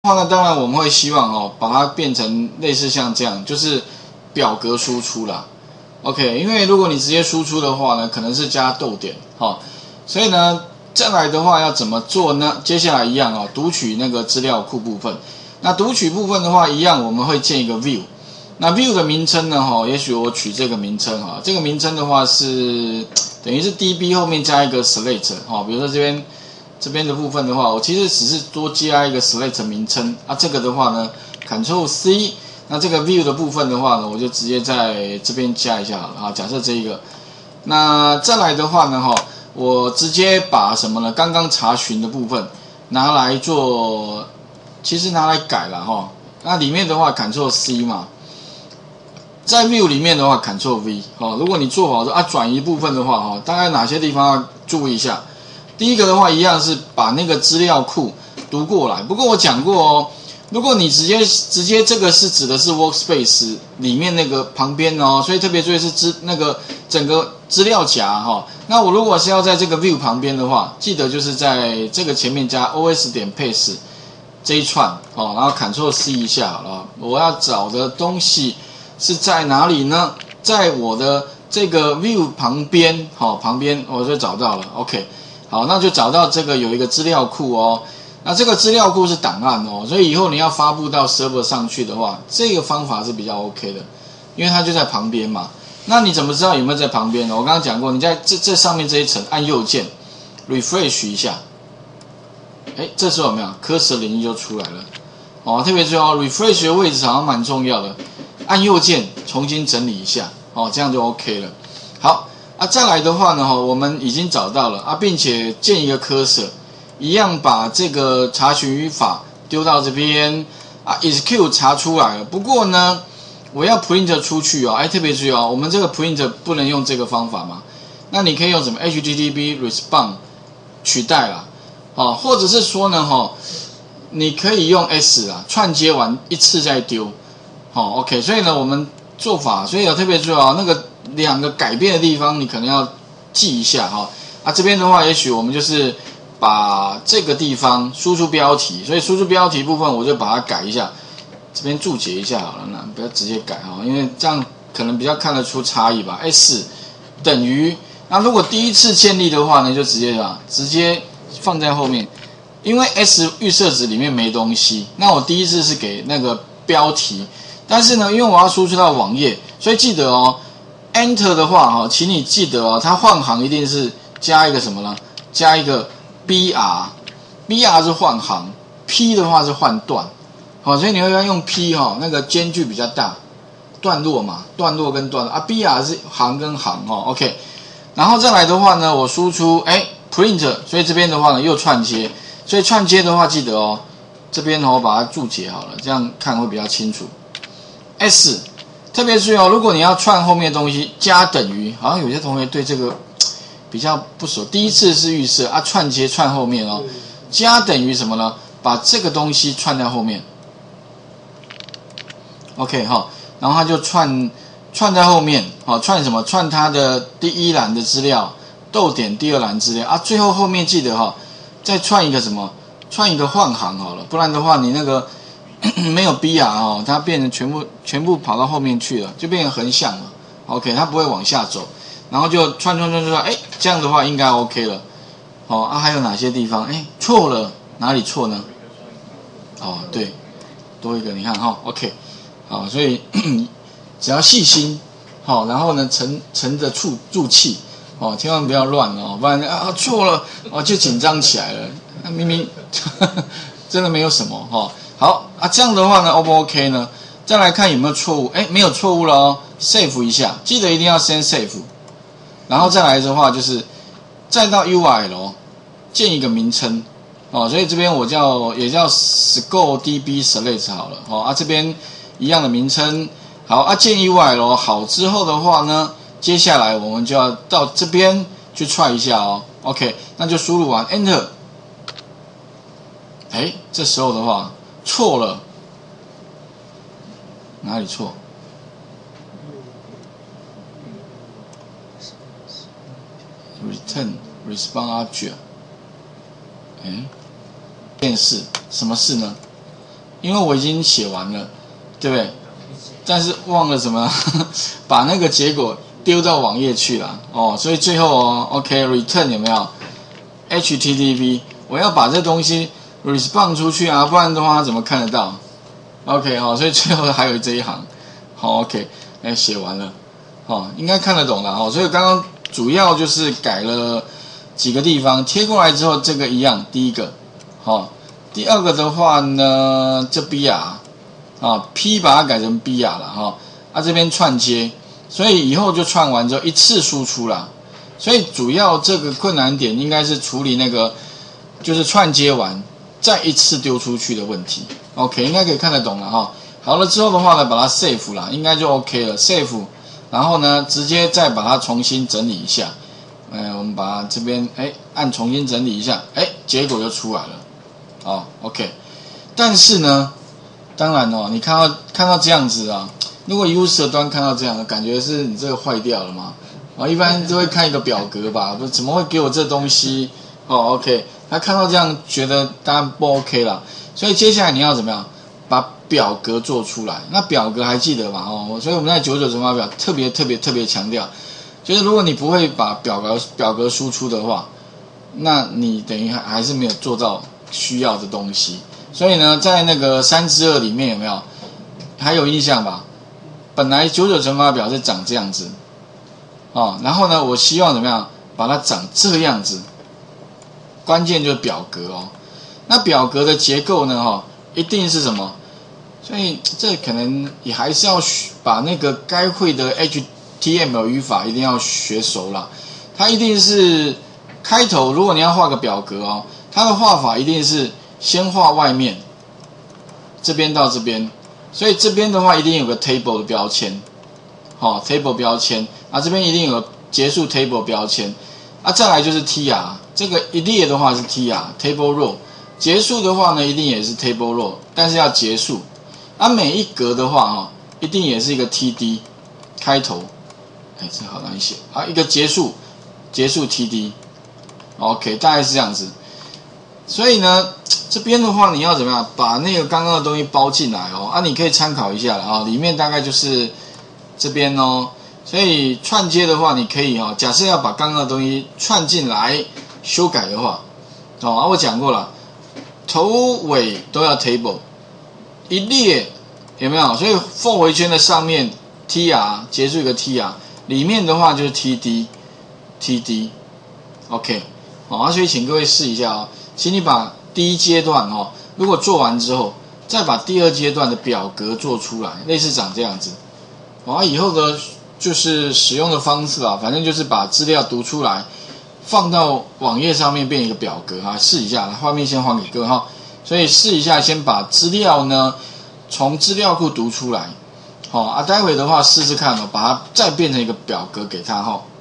话呢，当然我们会希望把它变成类似像这样，就是表格输出啦。OK， 因为如果你直接输出的话呢，可能是加逗点所以呢，再来的话要怎么做呢？接下来一样读取那个资料库部分。那读取部分的话，一样我们会建一个 view。那 view 的名称呢也许我取这个名称这个名称的话是等于是 DB 后面加一个 select 比如说这边的部分的话，我其实只是多加一个 select 名称这个的话呢 Ctrl C， 那这个 view 的部分的话呢，我就直接在这边加一下好了假设这一个，那再来的话呢我直接把什么呢？刚刚查询的部分拿来做，其实拿来改了那里面的话 Ctrl C 嘛，在 view 里面的话 Ctrl V 如果你做好说转移部分的话大概哪些地方要注意一下？第一个的话，一样是把那个资料库读过来。不过我讲过如果你直接这个是指的是 workspace 里面那个旁边所以特别注意是那个整个资料夹那我如果是要在这个 view 旁边的话，记得就是在这个前面加 os.paste 这一串然后 Ctrl C 一下好了。我要找的东西是在哪里呢？在我的这个 view 旁边旁边我就找到了 OK。好，那就找到这个有一个资料库那这个资料库是档案所以以后你要发布到 server 上去的话，这个方法是比较 OK 的，因为它就在旁边嘛。那你怎么知道有没有在旁边呢？我刚刚讲过，你在这上面这一层按右键 refresh 一下，这时候有没有 cursor 领域就出来了特别注意refresh 的位置好像蛮重要的，按右键重新整理一下这样就 OK 了。好。再来的话呢我们已经找到了并且建一个 cursor， 一样把这个查询语法丢到这边execute 查出来了。不过呢，我要 print 出去特别注意我们这个 print 不能用这个方法嘛，那你可以用什么 http response 取代啦或者是说呢你可以用 s 串接完一次再丢OK。所以呢我们做法，所以特别注意那个两个改变的地方你可能要记一下这边的话也许我们就是把这个地方输出标题，所以输出标题部分我就把它改一下，这边注解一下好了，那不要直接改因为这样可能比较看得出差异吧。s 等于，那如果第一次建立的话呢，就直接放在后面，因为 s 预设值里面没东西，那我第一次是给那个标题，但是呢因为我要输出到网页，所以记得Enter 的话请你记得它换行一定是加一个什么呢？加一个 BR 是换行 ，P 的话是换段所以你会用 P 那个间距比较大，段落嘛，段落跟段落BR 是行跟行OK。然后再来的话呢，我输出print， 所以这边的话呢又串接，所以串接的话记得这边我把它注解好了，这样看会比较清楚。S特别注意如果你要串后面的东西，加等于，好像有些同学对这个比较不熟。第一次是预设串接串后面加等于什么呢？把这个东西串在后面 ，OK 然后它就串在后面串什么？串它的第一栏的资料，逗点第二栏资料最后面记得再串一个什么？串一个换行好了，不然的话你那个。没有 BR 它变成全部跑到后面去了，就变成横向了 OK， 它不会往下走，然后就串这样的话应该 OK 了还有哪些地方错了？哪里错呢？对，多一个你看OK 所以只要细心然后呢沉着住气千万不要乱不然错了就紧张起来了，明明真的没有什么好这样的话呢 O 不 OK 呢？再来看有没有错误，没有错误了save 一下，记得一定要先 save， 然后再来的话就是再到 URL 建一个名称所以这边我也叫 scodb select 好了这边一样的名称。好建 URL 好之后的话呢，接下来我们就要到这边去try一下OK， 那就输入完 Enter， 这时候的话错了，哪里错？Return response object， 件事什么事呢？ 因为我已经写完了，对不对？但是忘了什么，把那个结果丢到网页去了哦，所以最后哦 ，OK return 有没有 HTTP？ 我要把这东西 respond 出去啊，不然的话它怎么看得到 ？OK 好，所以最后还有这一行，好 OK， 写完了，哦，应该看得懂了哦。所以刚刚主要就是改了几个地方，贴过来之后这个一样，第一个，好，第二个的话呢，这 BR 啊 P 把它改成 BR 了哈，这边串接，所以以后就串完之后一次输出啦。所以主要这个困难点应该是处理那个就是串接完再一次丢出去的问题。OK， 应该可以看得懂了哈。好了之后的话呢，把它 save 啦，应该就 OK 了 ，save， 然后呢直接再把它重新整理一下。我们把这边按重新整理一下，结果就出来了。哦 ，OK。但是呢，当然哦，你看到这样子啊，如果 user 端看到这样的感觉是你这个坏掉了吗？一般都会看一个表格吧，怎么会给我这东西？哦 ，OK， 他看到这样觉得当然不 OK 啦，所以接下来你要怎么样？把表格做出来。那表格还记得吗？哦，所以我们在99乘法表特别强调，就是如果你不会把表格输出的话，那你等于还是没有做到需要的东西。所以呢，在那个3之2里面有没有还有印象吧？本来99乘法表是长这样子，然后呢，我希望怎么样把它长这样子。关键就是表格哦。那表格的结构呢，一定是什么？所以这可能也还是要把那个该会的 HTML 语法一定要学熟了。它一定是开头，如果你要画个表格哦，它的画法一定是先画外面，这边到这边，所以这边的话一定有个 table 的标签，table 标签这边一定有个结束 table 标签再来就是 tr， 这个一列的话是 tr table row， 结束的话呢一定也是 table row， 但是要结束每一格的话一定也是一个 td 开头，这好难写一个结束 td OK， 大概是这样子。所以呢，这边的话你要怎么样把那个刚刚的东西包进来你可以参考一下了里面大概就是这边所以串接的话，你可以假设要把刚刚的东西串进来修改的话我讲过了，头尾都要 table， 一列有没有？所以 for 回圈的上面 tr 结束一个 tr， 里面的话就是 td OK。所以请各位试一下请你把第一阶段如果做完之后，再把第二阶段的表格做出来，类似长这样子以后的就是使用的方式反正就是把资料读出来，放到网页上面变一个表格试一下，画面先还给各位所以试一下，先把资料呢从资料库读出来待会的话试试看把它再变成一个表格给它